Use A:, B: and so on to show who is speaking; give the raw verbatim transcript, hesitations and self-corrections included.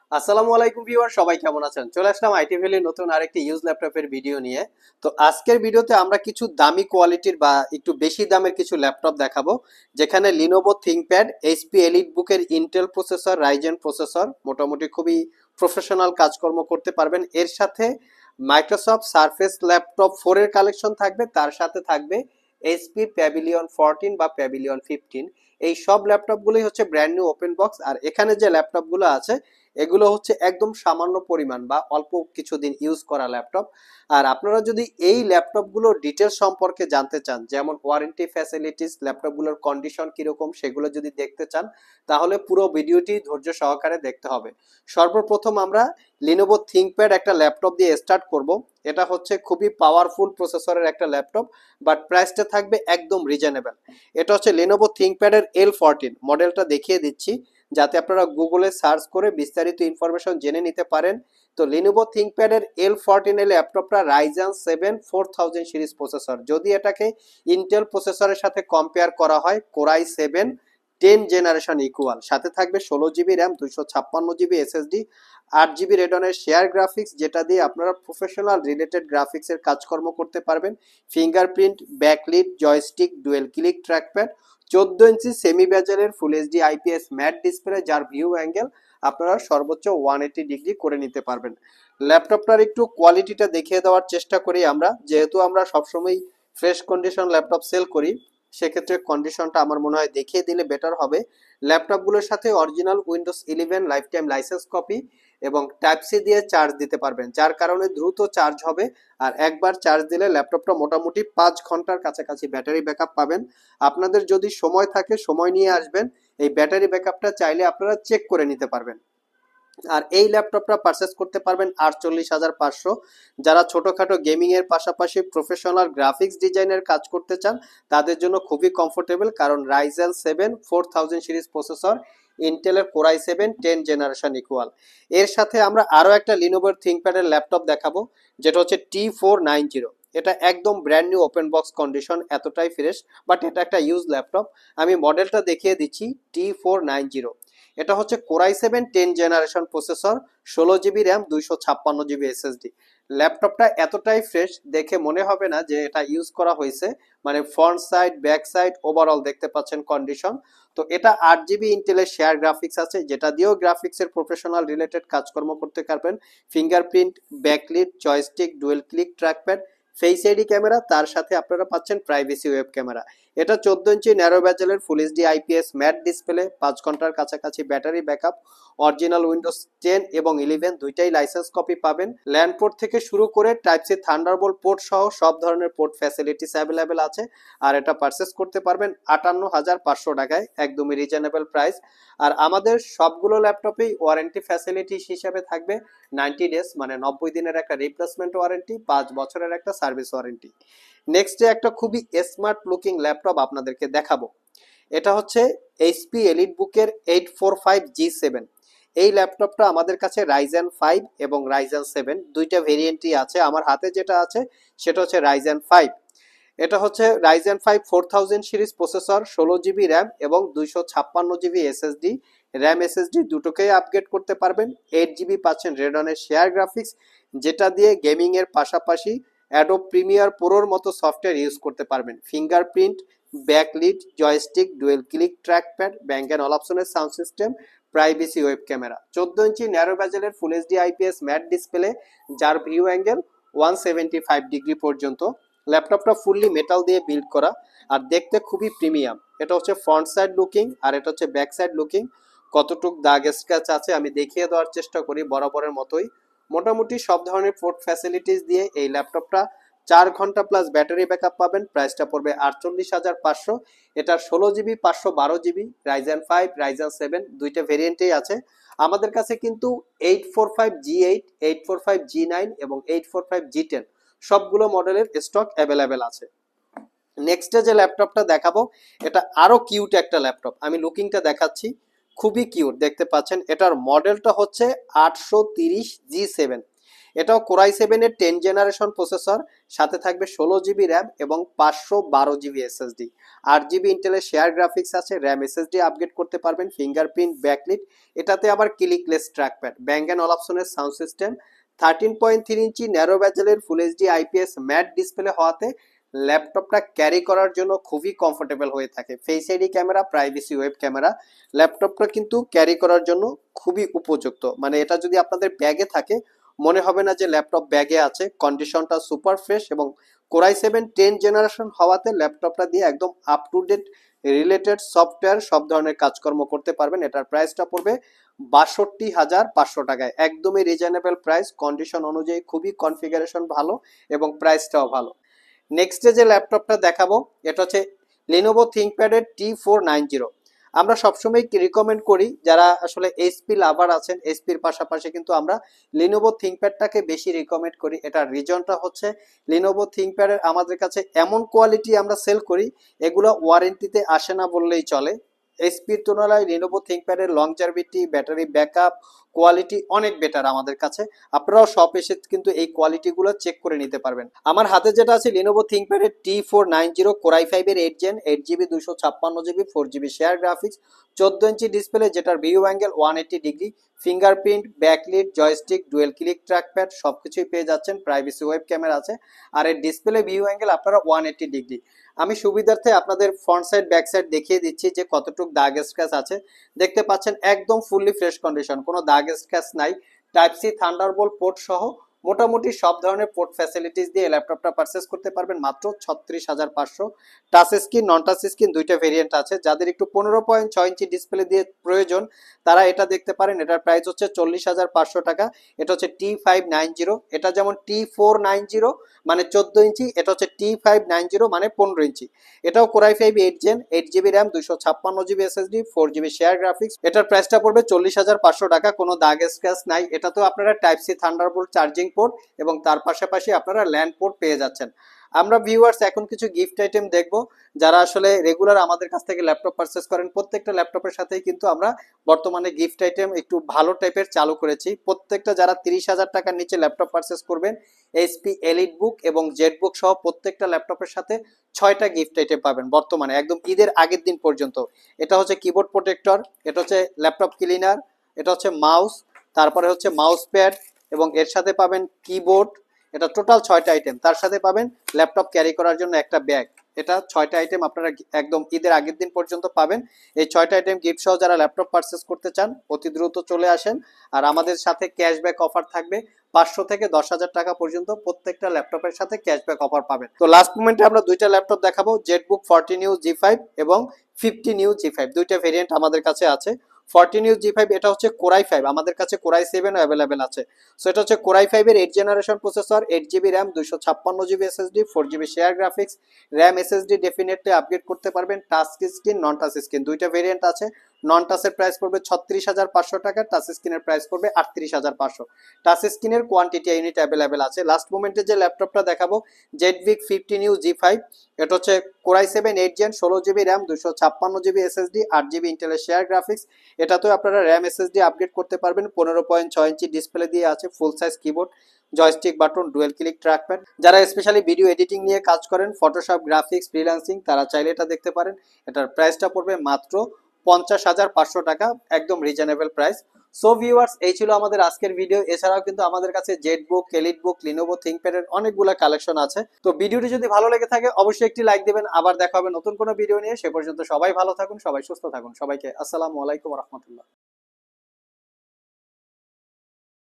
A: আসসালামু আলাইকুম ভিউয়ার, সবাই কেমন আছেন? চলে আসলাম আইটি ভ্যালির নতুন আরেকটি ইউজ ল্যাপটপের ভিডিও নিয়ে। তো আজকের ভিডিওতে আমরা কিছু দামি কোয়ালিটির বা একটু বেশি দামের কিছু ল্যাপটপ দেখাবো, যেখানে লিনোভো থিংকপ্যাড, এইচপি এলিট বুকের ইন্টেল প্রসেসর, রাইজেন প্রসেসর, মোটামুটি খুবই প্রফেশনাল কাজকর্ম করতে পারবেন। এর সাথে মাইক্রোসফট সারফেস ল্যাপটপ ফোর এর কালেকশন থাকবে, তার সাথে থাকবে এইচপি প্যাভিলিয়ন ফোরটিন বা প্যাভিলিয়ন ফিফটিন। এই সব ল্যাপটপগুলোই হচ্ছে ব্র্যান্ড নিউ ওপেন বক্স। আর এখানে যে ল্যাপটপগুলো আছে এগুলো হচ্ছে একদম সামান্য পরিমাণ বা অল্প কিছুদিন ইউজ করা ল্যাপটপ। আর আপনারা যদি এই ল্যাপটপগুলোর ডিটেলস সম্পর্কে জানতে চান, যেমন ওয়ারেন্টি ফ্যাসিলিটিস, ল্যাপটপগুলোর কন্ডিশন কিরকম, সেগুলো যদি দেখতে চান, তাহলে পুরো ভিডিওটি ধৈর্য সহকারে দেখতে হবে। সর্বপ্রথম আমরা লিনোভো থিংকপ্যাড একটা ল্যাপটপ দিয়ে স্টার্ট করব। এটা হচ্ছে খুবই পাওয়ারফুল প্রসেসরের একটা ল্যাপটপ, বাট প্রাইসটা থাকবে একদম রিজনেবল। এটা হচ্ছে লিনোভো থিংকপ্যাডের এল ফোরটিন মডেলটা দেখিয়ে দিচ্ছি, যাতে আপনারা গুগলে সার্চ করে বিস্তারিত ইনফরমেশন জেনে নিতে পারেন। তো লিনোভো থিংকপ্যাডের এল ফোরটিন এর ল্যাপটপটা Ryzen seven four thousand series processor. যদি এটাকে ইন্টেল প্রসেসরের সাথে কম্পেয়ার করা হয়, Core i seven ten generation equal. সাথে থাকবে ষোলো জিবি র্যাম, দুইশো ছাপ্পান্ন জিবি এসএসডি, আট জিবি রেডনের শেয়ার গ্রাফিক্স, যেটা দিয়ে আপনারা প্রফেশনাল রিলেটেড গ্রাফিক্সের কাজকর্ম করতে পারবেন। Fingerprint, backlit, joystick, dual click trackpad, চোদ্দ ইঞ্চি সেমি বেজেলের full HD IPS matte display, যার ভিউ অ্যাঙ্গেল আপনারা সর্বোচ্চ ওয়ান এইটি ডিগ্রি করে নিতে পারবেন। ল্যাপটপটার একটু কোয়ালিটিটা দেখিয়ে দেওয়ার চেষ্টা করি আমরা, যেহেতু আমরা সবসময় ফ্রেশ কন্ডিশন ল্যাপটপ সেল করি, সেক্ষেত্রে কন্ডিশনটা আমার মনে হয় দেখিয়ে দিলে বেটার হবে। ল্যাপটপগুলোর সাথে original Windows eleven lifetime licence copy এবং টাইপ সি দিয়ে চার্জ দিতে পারবেন, যার কারণে দ্রুত চার্জ হবে। আর একবার চার্জ দিলে ল্যাপটপটা মোটামুটি পাঁচ ঘন্টার কাছাকাছি ব্যাটারি ব্যাকআপ পাবেন। আপনাদের যদি সময় থাকে, সময় নিয়ে আসবেন, এই ব্যাটারি ব্যাকআপটা চাইলে আপনারা চেক করে নিতে পারবেন। আর এই ল্যাপটপটা পারচেস করতে পারবেন আটচল্লিশ হাজার পাঁচশো। যারা ছোটোখাটো গেমিং এর পাশাপাশি প্রফেশনাল গ্রাফিক্স ডিজাইনের কাজ করতে চান, তাদের জন্য খুবই কমফোর্টেবল, কারণ Ryzen seven four thousand series processor, ইন্টেলের Core i seven ten generation equal. এর সাথে আমরা আরও একটা লিনোভোর থিংকপ্যাডের ল্যাপটপ দেখাবো, যেটা হচ্ছে টি ফোর নাইন জিরো। এটা একদম brand new open box condition, এতটাই ফ্রেশ, বাট এটা একটা ইউজ ল্যাপটপ। আমি মডেলটা দেখিয়ে দিচ্ছি, টি ফোর নাইন জিরো। এটা হচ্ছে Core i seven ten generation processor, ষোলো জিবি র্যাম, দুইশো ছাপ্পান্ন জিবি এসএসডি। ল্যাপটপটা এতটাই ফ্রেশ, দেখে মনে হবে না যে এটা ইউজ করা হয়েছে। মানে front side, back side, overall দেখতে পাচ্ছেন কন্ডিশন। তো এটা আট জিবি ইন্টেলের শেয়ার গ্রাফিক্স আছে, যেটা দিয়েও গ্রাফিক্সের প্রফেশনাল রিলেটেড কাজকর্ম করতে পারবেন। Fingerprint, backlit, joystick, dual click trackpad, face ID camera, তার সাথে আপনারা পাচ্ছেন প্রাইভেসি ওয়েব ক্যামেরা। এটা চোদ্দ ইঞ্চি ন্যারো ব্যাজেলের full HD IPS matte display, পাঁচ ঘন্টার কাছাকাছি battery backup, original Windows ten এবং ইলেভেন দুইটাই লাইসেন্স কপি পাবেন। ল্যান্ড পোর্ট থেকে শুরু করে টাইপ সি থান্ডারবোল্ট পোর্ট সহ সব ধরনের পোর্ট ফ্যাসিলিটিস অ্যাভেলেবেল আছে। আর এটা পারচেস করতে পারবেন আটান্ন হাজার পাঁচশো টাকায়, একদমই রিজনেবল প্রাইস। আর আমাদের সবগুলো ল্যাপটপেই ওয়ারেন্টি ফ্যাসিলিটিস হিসেবে থাকবে নাইনটি ডেজ, মানে নব্বই দিনের একটা রিপ্লেসমেন্ট ওয়ারেন্টি, পাঁচ বছরের একটা সার্ভিস ওয়ারেন্টি। নেক্সটে একটা খুবই স্মার্ট লুকিং ল্যাপটপ আপনাদেরকে দেখাবো। এটা হচ্ছে এইচপি এলিট বুকের eight four five G seven. এই ল্যাপটপটা আমাদের কাছে রাইজেন ফাইভ এবং রাইজেন সেভেন দুইটা ভেরিয়েন্টই আছে। আমার হাতে যেটা আছে সেটা হচ্ছে রাইজেন ফাইভ। এটা হচ্ছে Ryzen five four thousand series processor, ষোলো জিবি র্যাম এবং দুইশো ছাপ্পান্ন জিবি এসএসডি। র্যাম এসএসডি দুটোকেই আপগ্রেড করতে পারবেন। এইট জিবি পাচ্ছেন রেডনের শেয়ার গ্রাফিক্স, যেটা দিয়ে গেমিং এর পাশাপাশি অ্যাডোব প্রিমিয়ার প্রোর মতো সফটওয়্যার ইউজ করতে পারবেন। Fingerprint, backlit, joystick, dual click trackpad, Bang and অলাপসনের sound system, privacy web camera, চোদ্দ ইঞ্চি ন্যারো ব্যাজেলের full HD IPS matte display, যার view angle one seventy five degree পর্যন্ত। ল্যাপটপটা ফুললি মেটাল দিয়ে বিল্ড করা আর দেখতে খুবই প্রিমিয়াম। এটা হচ্ছে ফ্রন্ট সাইড লুকিং আর এটা হচ্ছে ব্যাক সাইড লুকিং। কতটুক দাগ স্ক্র্যাচ আছে আমি দেখিয়ে দেওয়ার চেষ্টা করি বরাবরের মতোই। মোটামুটি সব ধরনের পোর্ট ফ্যাসিলিটিস দিয়ে এই ল্যাপটপটা চার ঘন্টা প্লাস ব্যাটারি ব্যাকআপ পাবেন। প্রাইসটা পড়বে আটচল্লিশ হাজার পাঁচশো। এটার ষোলো জিবি, পাঁচশো বারো GB, Ryzen five, Ryzen seven দুইটা ভেরিয়েন্টেই আছে। আমাদের কাছে কিন্তু eight four five G eight, eight four five G nine এবং eight four five G ten সবগুলো মডেলের স্টক অ্যাভেলেবেল আছে। নেক্সটে যে ল্যাপটপটা দেখাবো এটা আরো কিউট একটা ল্যাপটপ। আমি লুকিংটা দেখাচ্ছি, খুবই কিউট দেখতে পাচ্ছেন। এটার মডেলটা হচ্ছে আটশো তিরিশ জি সেভেন। এটাও কোরাই সেভেন এর টেন জেনারেশন প্রসেসর, সাথে থাকবে ষোলো জিবি র্যাম এবং পাঁচশো বারো জিবি এসএসডি। আট জিবি ইন্টেলের শেয়ার গ্রাফিক্স আছে, র্যাম এসএসডি আপগ্রেড করতে পারবেন, ফিঙ্গারপ্রিন্ট ব্যাকলিট, এটাতে আবার ক্লিকলেস ট্র্যাকপ্যাড, ব্যাং অ্যান্ড অলাপসনের sound system, thirteen point three ইঞ্চি ন্যারো ব্যাজেলের full HD IPS matte display হওয়াতে ল্যাপটপটা ক্যারি করার জন্য খুবই কমফোর্টেবল হয়ে থাকে। Face ID camera, privacy web camera, ল্যাপটপটা কিন্তু ক্যারি করার জন্য খুবই উপযুক্ত। মানে এটা যদি আপনাদের ব্যাগে থাকে মনে হবে না যে ল্যাপটপ ব্যাগে আছে। কন্ডিশনটা সুপার ফ্রেশ এবং কোরাই সেভেন টেন জেনারেশন হওয়াতে ল্যাপটপটা দিয়ে একদম up to date related software সব ধরনের কাজকর্ম করতে পারবেন। এটার প্রাইসটা পড়বে বাষট্টি হাজার পাঁচশো টাকায়, একদমই রিজনেবল প্রাইস, কন্ডিশন অনুযায়ী খুবই কনফিগারেশন ভালো এবং প্রাইসটাও ভালো। নেক্সট যে ল্যাপটপটা দেখাবো এটা হচ্ছে Lenovo ThinkPad এর টি ফোর নাইনটি। আমরা সবসময় রিকমেন্ড করি যারা আসলে এইচপি লাভার আছেন, এইচপির পাশাপাশি কিন্তু আমরা Lenovo ThinkPadটাকে বেশি রিকমেন্ড করি। এটার রিজনটা হচ্ছে Lenovo ThinkPad এর আমাদের কাছে এমন কোয়ালিটি আমরা সেল করি, এগুলো ওয়ারেন্টিতে আসে না বললেই চলে। এইচপির তুলনায় Lenovo ThinkPad এর লংজারভিটি, ব্যাটারি ব্যাকআপ, কোয়ালিটি অনেক বেটার আমাদের কাছে। আপনারাও শপ এসে কিন্তু এই কোয়ালিটিগুলো চেক করে নিতে পারবেন। আমার হাতে যেটা আছে Lenovo ThinkPad এর T four ninety Core i five এর এইট জেন, এইট জিবি দুশো ছাপ্পান্ন GB, four GB shared graphics, চোদ্দ ইঞ্চি ডিসপ্লে যেটার view angle one eighty degree, fingerprint, backlit, joystick, dual click trackpad সবকিছুই পেয়ে যাচ্ছেন, প্রাইভেসি ওয়েব ক্যামেরা আছে, আর এর ডিসপ্লে ভিউ অ্যাঙ্গেল আপনারা ওয়ান এইটি ডিগ্রি। আমি সুবিধার্থে আপনাদের ফ্রন্ট সাইড ব্যাক সাইড দেখিয়ে দিচ্ছি যে কতটুকু দাগ স্ক্র্যাচ আছে। দেখতে পাচ্ছেন একদম ফুললি ফ্রেশ কন্ডিশন, কোনো দাগ স্ক্র্যাচ নাই। টাইপ সি থান্ডারবোল্ট পোর্ট সহ মোটামুটি সব ধরনের পোর্ট ফ্যাসিলিটিস দিয়ে ল্যাপটপটা পারচেস করতে পারবেন মাত্র ছত্রিশ হাজার পাঁচশো। Touch screen, non touch screen দুইটা ভেরিয়েন্ট আছে। যাদের একটু পনেরো পয়েন্ট ছয় ইঞ্চি ডিসপ্লে দিয়ে প্রয়োজন তারা এটা দেখতে পারেন। এটার প্রাইস হচ্ছে চল্লিশ হাজার পাঁচশো টাকা। এটা হচ্ছে টি ফাইভ নাইন জিরো, এটা যেমন টি ফোর নাইন জিরো মানে চোদ্দ ইঞ্চি, এটা হচ্ছে টি ফাইভ নাইন জিরো মানে পনেরো ইঞ্চি। এটাও কোরাই ফাইভ এইট জেন, এইট জিবি র্যাম, দুইশো ছাপ্পান্ন GB SSD, four GB shared graphics. এটার প্রাইসটা পড়বে চল্লিশ হাজার পাঁচশো টাকা, কোনো দাগ স্ক্র্যাচ নাই। এটা তো আপনারা type C Thunderbolt charging port এবং তার পাশাপাশি আপনারা ল্যান্ড পোর্ট পেয়ে যাচ্ছেন। আমরা ভিউয়ার্স এখন কিছু গিফট আইটেম দেখব। যারা আসলে রেগুলার আমাদের কাছ থেকে ল্যাপটপ পারচেস করেন প্রত্যেকটা ল্যাপটপের সাথেই কিন্তু আমরা বর্তমানে গিফট আইটেম একটু ভালো টাইপের চালু করেছি। প্রত্যেকটা যারা তিরিশ হাজার টাকার নিচে ল্যাপটপ পারচেস করবেন এইচপি এলিট বুক এবং জেড বুক সহ প্রত্যেকটা ল্যাপটপের সাথে ছয়টা গিফট আইটেম পাবেন বর্তমানে একদম ঈদের আগের দিন পর্যন্ত। এটা হচ্ছে কিবোর্ড প্রোটেক্টর, এটা হচ্ছে ল্যাপটপ ক্লিনার, এটা হচ্ছে মাউস, তারপরে হচ্ছে মাউস প্যাড এবং এর সাথে পাবেন কিবোর্ড। এটা টোটাল ছয়টা আইটেম। তার সাথে পাবেন ল্যাপটপ ক্যারি করার জন্য একটা ব্যাগ। এটা ছয়টা আইটেম আপনারা একদম ঈদের আগের দিন পর্যন্ত পাবেন। এই ছয়টা আইটেম গিফট সহ যারা ল্যাপটপ পারচেস করতে চান অতি দ্রুত চলে আসেন। আর আমাদের সাথে ক্যাশব্যাক অফার থাকবে, পাঁচশো থেকে দশ হাজার টাকা পর্যন্ত প্রত্যেকটা ল্যাপটপের সাথে ক্যাশব্যাক অফার পাবেন। তো লাস্ট মোমেন্টে আমরা দুইটা ল্যাপটপ দেখাবো, ZBook fourteen U G five এবং ফিফটিন ইউ জি ফাইভ, দুইটা ভেরিয়েন্ট আমাদের কাছে আছে। ফোরটিন ইউ জি ফাইভ এটা হচ্ছে কোরাই ফাইভ, আমাদের কাছে কোরাই সেভেন অ্যাভেলেবেল আছে। সো এটা হচ্ছে কোরাই ফাইভ এর এইট জেনারেশন প্রসেসর, এইট জিবি র্যাম, দুইশো ছাপ্পান্ন GB SSD, four GB shared graphics, RAM SSD definitely upgrade করতে পারবেন। Touch screen, non touch screen দুইটা ভেরিয়েন্ট আছে। নন টাচের প্রাইস পড়বে ছত্রিশ হাজার পাঁচশো টাকা, টাচ স্ক্রিনের প্রাইস পড়বে আটত্রিশ হাজার পাঁচশো। টাচ স্ক্রিনের কোয়ান্টিটি ইউনিট অ্যাভেলেবেল আছে। লাস্ট মোমেন্টে যে ল্যাপটপটা দেখাবো ZBook fifteen U G five, এটা হচ্ছে কোরাই সেভেন এইট জেন, ষোলো জিবি র্যাম, দুইশো ছাপ্পান্ন জিবি এসএসডি, আট জিবি ইন্টেলের শেয়ার গ্রাফিক্স। এটাতেও আপনারা র্যাম এসএসডি আপগ্রেড করতে পারবেন। পনেরো পয়েন্ট ছয় ইঞ্চি ডিসপ্লে দিয়ে আছে, full size keyboard, joystick button, dual click trackpad. যারা স্পেশালি ভিডিও এডিটিং নিয়ে কাজ করেন, ফটোশপ, গ্রাফিক্স, ফ্রিল্যান্সিং, তারা চাইলে এটা দেখতে পারেন। এটার প্রাইসটা পড়বে মাত্র পঞ্চাশ হাজার পাঁচশো টাকা, একদম রিজনেবল প্রাইস। সো ভিউয়ার্স, এই ছিল আমাদের আজকের ভিডিও। এছাড়াও কিন্তু আমাদের কাছে ZBook, EliteBook, Lenovo ThinkPad এর অনেকগুলো কালেকশন আছে। তো ভিডিওটি যদি ভালো লেগে থাকে অবশ্যই একটি লাইক দিবেন। আবার দেখা হবে নতুন কোনো ভিডিও নিয়ে। সে পর্যন্ত সবাই ভালো থাকুন, সবাই সুস্থ থাকুন। সবাইকে আসসালামু আলাইকুম ওয়া রাহমাতুল্লাহ।